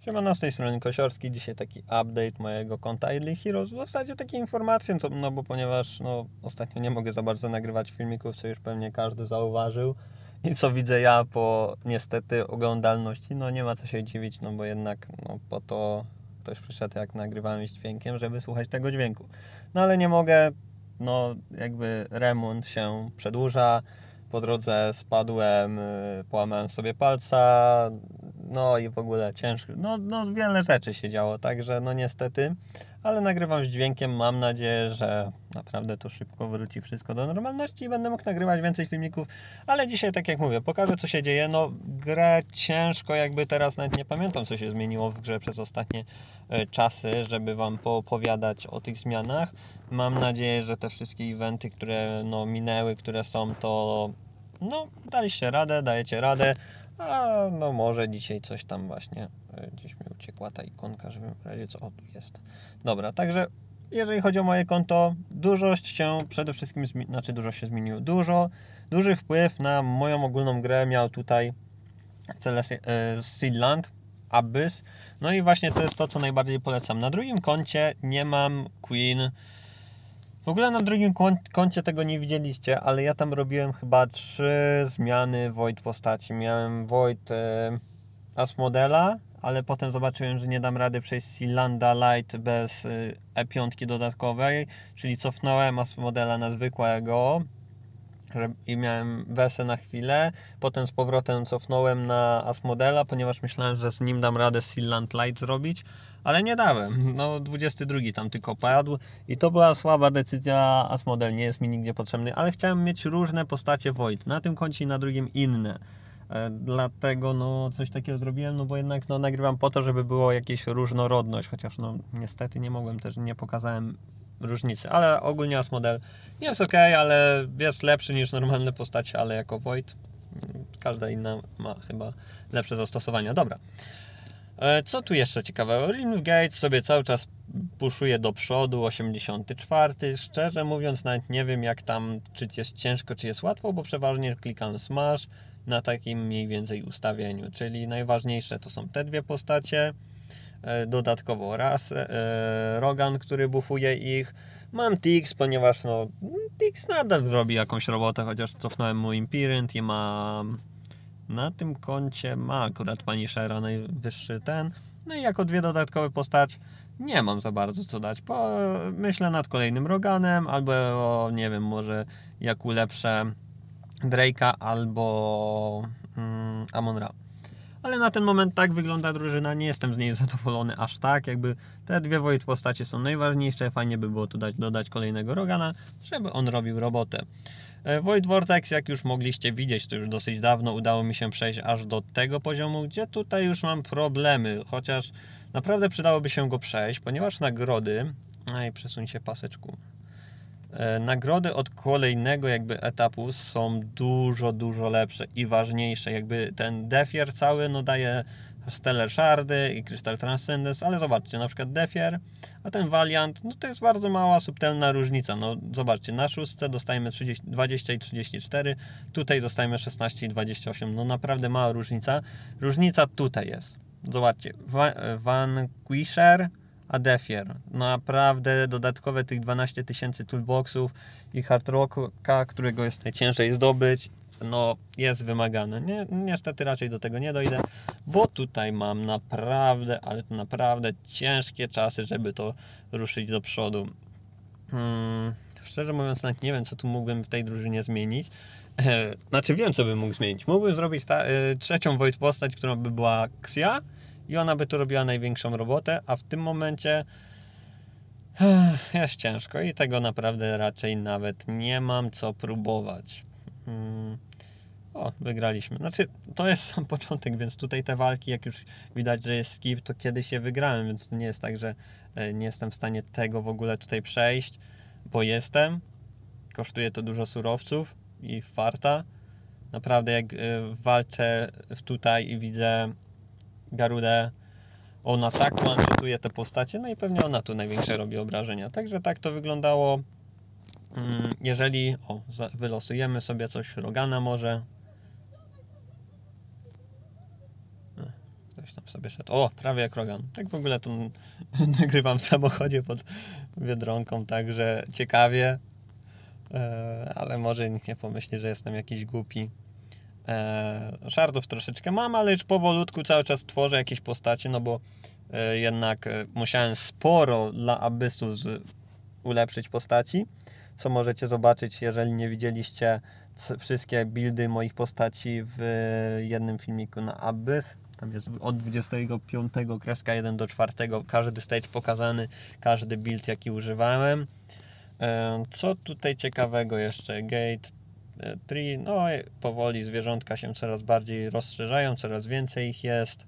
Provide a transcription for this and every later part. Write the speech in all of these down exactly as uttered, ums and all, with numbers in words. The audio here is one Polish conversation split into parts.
Siemano, z tej strony Kosiorski. Dzisiaj taki update mojego konta Idle Heroes. W zasadzie takie informacje, to, no bo ponieważ no, ostatnio nie mogę za bardzo nagrywać filmików, co już pewnie każdy zauważył. I co widzę ja po niestety oglądalności, no nie ma co się dziwić, no bo jednak no, po to ktoś przyszedł, jak nagrywałem z dźwiękiem, żeby słuchać tego dźwięku. No ale nie mogę, no jakby remont się przedłuża. Po drodze spadłem, połamałem sobie palca, no i w ogóle ciężko, no, no wiele rzeczy się działo, także no niestety, ale nagrywam z dźwiękiem, mam nadzieję, że naprawdę to szybko wróci wszystko do normalności i będę mógł nagrywać więcej filmików, ale dzisiaj, tak jak mówię, pokażę, co się dzieje. No grę ciężko, jakby teraz nawet nie pamiętam, co się zmieniło w grze przez ostatnie czasy, żeby wam poopowiadać o tych zmianach. Mam nadzieję, że te wszystkie eventy, które no minęły, które są, to no daliście radę, dajecie radę. A no może dzisiaj coś tam właśnie, gdzieś mi uciekła ta ikonka, żebym powiedział, co o tu jest. Dobra, także jeżeli chodzi o moje konto, dużo się przede wszystkim, znaczy dużo się zmieniło, dużo, duży wpływ na moją ogólną grę miał tutaj Seedland, Abyss. No i właśnie to jest to, co najbardziej polecam. Na drugim koncie nie mam Queen. W ogóle na drugim koncie tego nie widzieliście, ale ja tam robiłem chyba trzy zmiany Void postaci. Miałem Void e, Asmodela, ale potem zobaczyłem, że nie dam rady przejść Seedlanda Light bez e, E pięć dodatkowej, czyli cofnąłem Asmodela na zwykłego i miałem Wesę na chwilę, potem z powrotem cofnąłem na Asmodela, ponieważ myślałem, że z nim dam radę Seedland Light zrobić, ale nie dałem. No dwudziesty drugi tam tylko padł i to była słaba decyzja. Asmodel nie jest mi nigdzie potrzebny, ale chciałem mieć różne postacie Void, na tym koncie i na drugim inne. E, dlatego no coś takiego zrobiłem, no bo jednak no nagrywam po to, żeby było jakieś różnorodność, chociaż no niestety nie mogłem też, nie pokazałem różnicy, ale ogólnie Asmodel jest ok, ale jest lepszy niż normalne postacie, ale jako Void każda inna ma chyba lepsze zastosowania. Dobra, e, co tu jeszcze ciekawego? Ringgate sobie cały czas puszuje do przodu, osiemdziesiąty czwarty. Szczerze mówiąc nawet nie wiem, jak tam, czy jest ciężko, czy jest łatwo, bo przeważnie klikam smash na takim mniej więcej ustawieniu, czyli najważniejsze to są te dwie postacie. Dodatkowo raz e, Rogan, który buffuje ich. Mam Tix, ponieważ no Tix nadal zrobi jakąś robotę, chociaż cofnąłem mu Impirant i mam na tym koncie, ma akurat Punishera najwyższy ten. No i jako dwie dodatkowe postaci nie mam za bardzo co dać. Po, myślę nad kolejnym Roganem, albo nie wiem, może jak ulepszę Drake'a albo mm, Amon-Ra. Ale na ten moment tak wygląda drużyna, nie jestem z niej zadowolony aż tak, jakby te dwie Void postacie są najważniejsze, fajnie by było tu dać, dodać kolejnego Rogana, żeby on robił robotę. Void Vortex, jak już mogliście widzieć, to już dosyć dawno udało mi się przejść aż do tego poziomu, gdzie tutaj już mam problemy, chociaż naprawdę przydałoby się go przejść, ponieważ nagrody, aj przesuń się paseczku, nagrody od kolejnego jakby etapu są dużo, dużo lepsze i ważniejsze. Jakby ten Defier cały no daje Stellar Shardy i Crystal Transcendence, ale zobaczcie, na przykład Defier, a ten Valiant, no to jest bardzo mała, subtelna różnica. No zobaczcie, na szóstce dostajemy trzydzieści, dwadzieścia i trzydzieści cztery, tutaj dostajemy szesnaście i dwadzieścia osiem, no naprawdę mała różnica. Różnica tutaj jest. Zobaczcie, Vanquisher a Defier, naprawdę dodatkowe tych dwanaście tysięcy toolboxów i Hard Rocka, którego jest najciężej zdobyć, no jest wymagane. Nie, niestety raczej do tego nie dojdę, bo tutaj mam naprawdę, ale to naprawdę ciężkie czasy, żeby to ruszyć do przodu. Hmm, szczerze mówiąc nawet nie wiem, co tu mógłbym w tej drużynie zmienić. E, znaczy wiem, co bym mógł zmienić. Mógłbym zrobić ta, e, trzecią Void postać, którą by była Xia, i ona by tu robiła największą robotę, a w tym momencie ech, jest ciężko i tego naprawdę raczej nawet nie mam co próbować. Hmm. O, wygraliśmy. Znaczy, to jest sam początek, więc tutaj te walki, jak już widać, że jest skip, to kiedyś je wygrałem, więc to nie jest tak, że nie jestem w stanie tego w ogóle tutaj przejść, bo jestem. Kosztuje to dużo surowców i farta. Naprawdę, jak walczę tutaj i widzę Garudę, ona tak one-shotuje te postacie, no i pewnie ona tu największe robi obrażenia. Także tak to wyglądało. Jeżeli o, wylosujemy sobie coś, Rogana może. Ktoś tam sobie szedł. O, prawie jak Rogan. Tak w ogóle to nagrywam w samochodzie pod Biedronką, także ciekawie. E, ale może nikt nie pomyśli, że jestem jakiś głupi. E, szardów troszeczkę mam, ale już powolutku cały czas tworzę jakieś postacie, no bo e, jednak e, musiałem sporo dla Abyssu z, ulepszyć postaci, co możecie zobaczyć, jeżeli nie widzieliście wszystkie buildy moich postaci w jednym filmiku na Abyss. Tam jest od dwudziestego piątego kreska jeden do czwartego każdy stage pokazany, każdy build jaki używałem. Co tutaj ciekawego jeszcze? Gate trzy, no powoli zwierzątka się coraz bardziej rozszerzają, coraz więcej ich jest.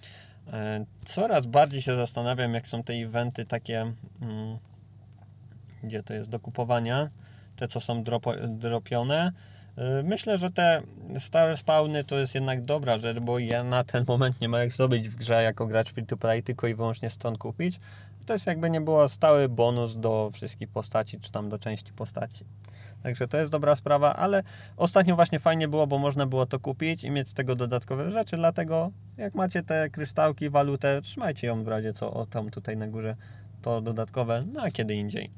Coraz bardziej się zastanawiam, jak są te eventy takie, hmm, gdzie to jest do kupowania, te co są dropo, dropione. Myślę, że te stare spawny to jest jednak dobra rzecz, bo ja na ten moment nie ma jak zdobyć w grze jako gracz free to play, tylko i wyłącznie stąd kupić. To jest jakby nie było stały bonus do wszystkich postaci, czy tam do części postaci. Także to jest dobra sprawa, ale ostatnio właśnie fajnie było, bo można było to kupić i mieć z tego dodatkowe rzeczy, dlatego jak macie te kryształki, walutę, trzymajcie ją w razie co, o tam tutaj na górze to dodatkowe, no a kiedy indziej.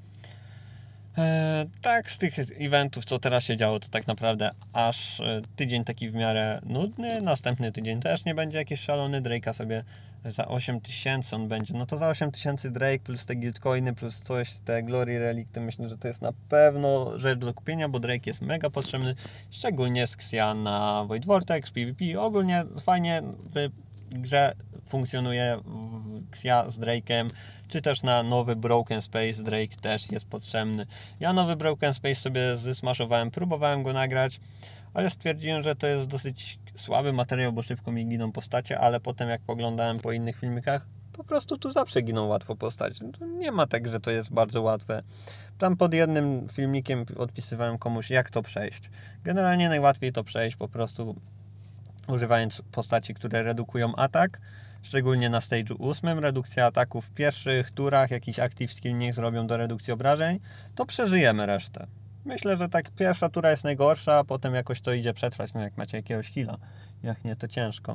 Eee, tak, z tych eventów, co teraz się działo, to tak naprawdę aż e, tydzień taki w miarę nudny, następny tydzień też nie będzie jakiś szalony, Drake'a sobie za osiem tysięcy on będzie, no to za osiem tysięcy Drake plus te guildcoiny plus coś, te glory relikty, myślę, że to jest na pewno rzecz do kupienia, bo Drake jest mega potrzebny, szczególnie z Xia na Void Vortex, PvP, ogólnie fajnie w grze funkcjonuje Xia z Drake'em, czy też na nowy Broken Space Drake też jest potrzebny. Ja nowy Broken Space sobie zesmashowałem, próbowałem go nagrać, ale stwierdziłem, że to jest dosyć słaby materiał, bo szybko mi giną postacie, ale potem jak poglądałem po innych filmikach, po prostu tu zawsze giną łatwo postacie. Nie ma tak, że to jest bardzo łatwe. Tam pod jednym filmikiem odpisywałem komuś, jak to przejść. Generalnie najłatwiej to przejść po prostu używając postaci, które redukują atak, szczególnie na stage'u ósmym, redukcja ataków w pierwszych turach, jakiś active skill niech zrobią do redukcji obrażeń, to przeżyjemy resztę. Myślę, że tak pierwsza tura jest najgorsza, a potem jakoś to idzie przetrwać, no jak macie jakiegoś heala, jak nie to ciężko.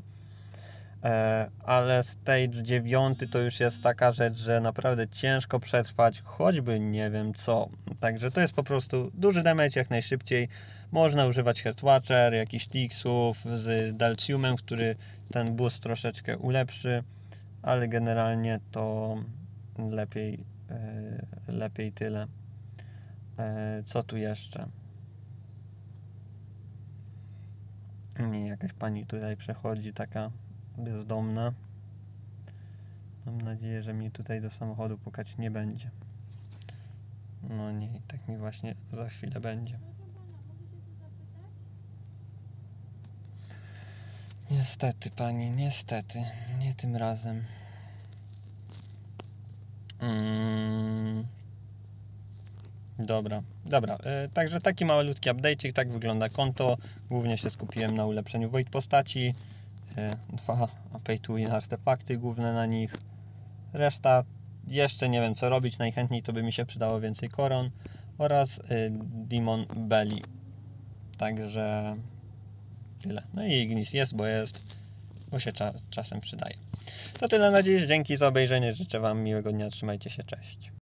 E, ale stage dziewiąty to już jest taka rzecz, że naprawdę ciężko przetrwać, choćby nie wiem co. Także to jest po prostu duży damage jak najszybciej. Można używać Heartwatcher, jakichś Tixów z Dalciumem, który ten boost troszeczkę ulepszy, ale generalnie to lepiej, e, lepiej tyle. E, co tu jeszcze? Nie, jakaś pani tutaj przechodzi, taka bezdomna. Mam nadzieję, że mi tutaj do samochodu pukać nie będzie. No nie, i tak mi właśnie za chwilę będzie. Niestety pani, niestety, nie tym razem. Mm. Dobra, dobra, yy, także taki malutki update'ik, tak wygląda konto. Głównie się skupiłem na ulepszeniu Void postaci. Yy, dwa pay to win artefakty główne na nich. Reszta jeszcze nie wiem co robić, najchętniej to by mi się przydało więcej koron oraz yy, Demon Belly. Także tyle. No i Ignis jest, bo jest, bo się cza czasem przydaje. To tyle na dziś, dzięki za obejrzenie, życzę wam miłego dnia, trzymajcie się, cześć.